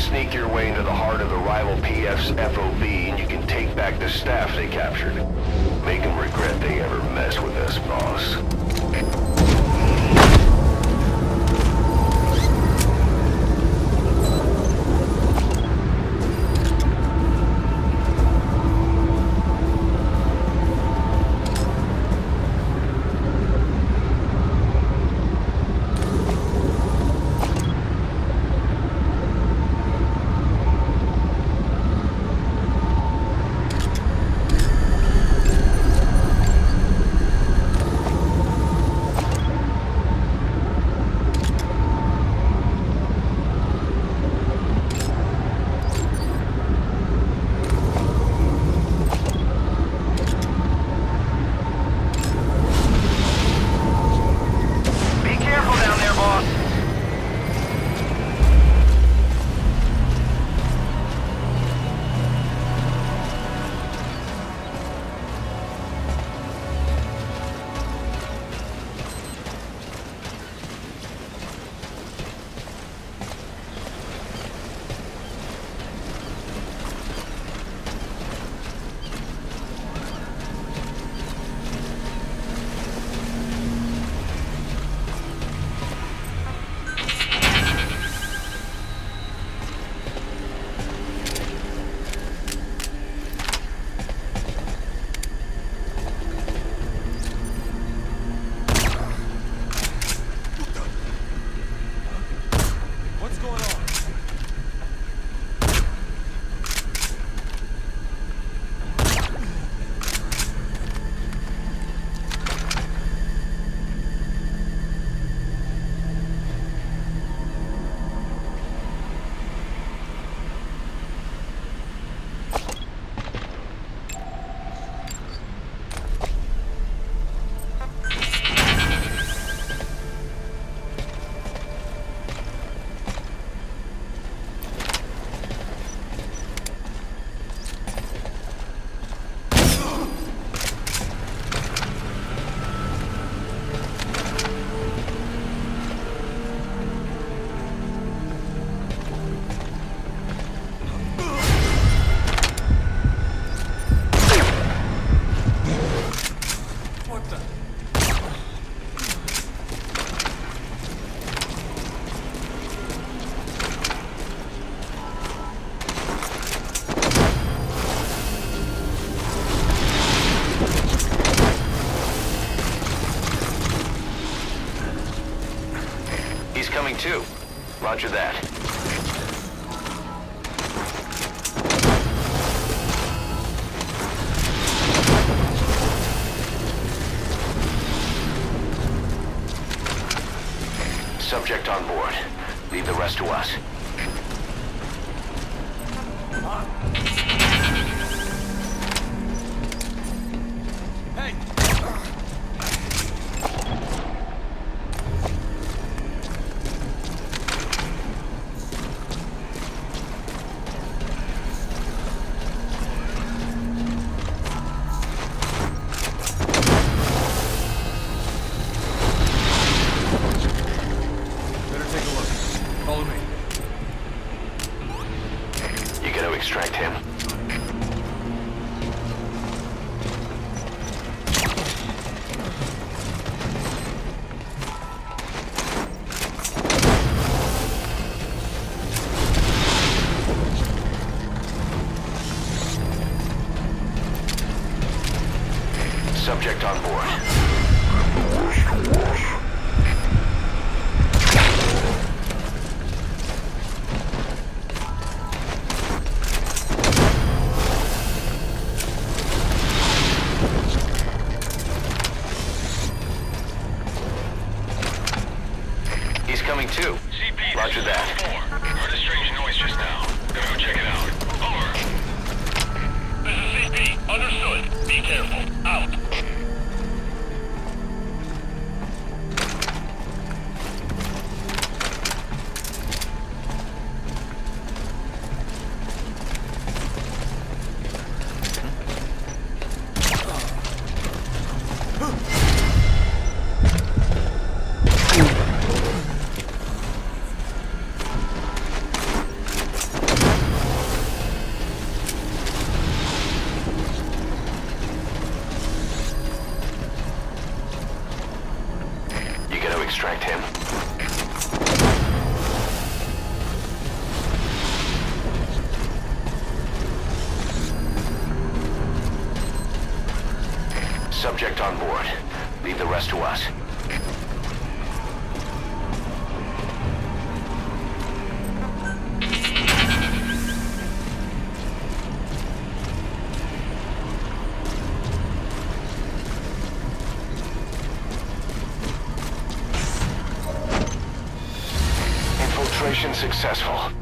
sneak your way into the heart of the rival PF's FOB and you can take back the staff they captured. Make them regret they ever messed with us, boss. Coming too. Roger that. Subject on board. Leave the rest to us. Extract him. Subject on board. Coming too. CP, Roger that. Heard a strange noise just now. Gonna go check it out. Over. This is CP. Understood. Be careful. Out. extract him. Subject on board. Leave the rest to us. Infiltration successful.